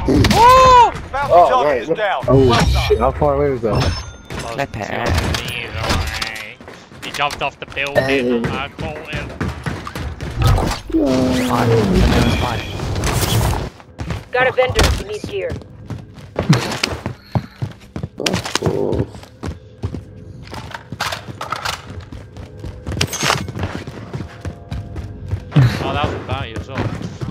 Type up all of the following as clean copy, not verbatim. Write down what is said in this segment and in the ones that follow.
Oh! Bounty target is down. Oh Well done. shit, how far away was that? Flip it. He jumped off the building. I caught him. Fine. Got a vendor if you need gear. Oh. Oh, that was a bounty as well.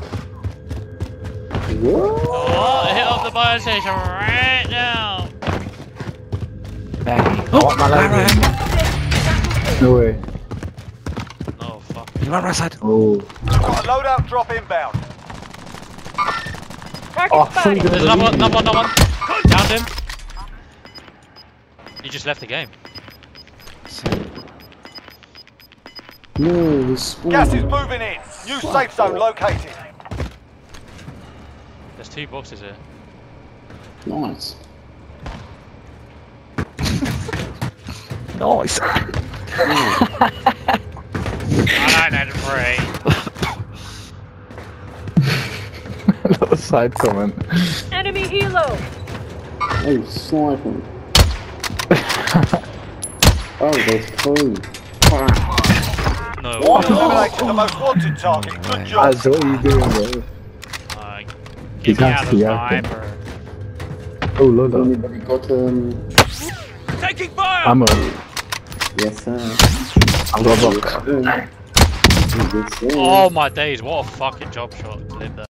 What? Oh, hit up the fire station right now. Baggy. Oh, my leg. No way. Oh, fuck. You run right side. Oh. Got a loadout drop inbound. Target spotted. There's another one. Downed him. You just left the game. No, he's spawned. Gas is moving in. New safe zone located. There's 2 boxes here. Nice. Nice. I don't know the free. Little side comment. Enemy helo. Oh, sniping. Oh, there's 2. No. Eliminated the most wanted target. Good job. That's what you doing, bro. Get me out of the Yeah. sniper. Oh, Lola. Anybody got Taking fire. Ammo. yes sir. I've got a block. Yes, sir. Oh my days, what a fucking job shot clip there.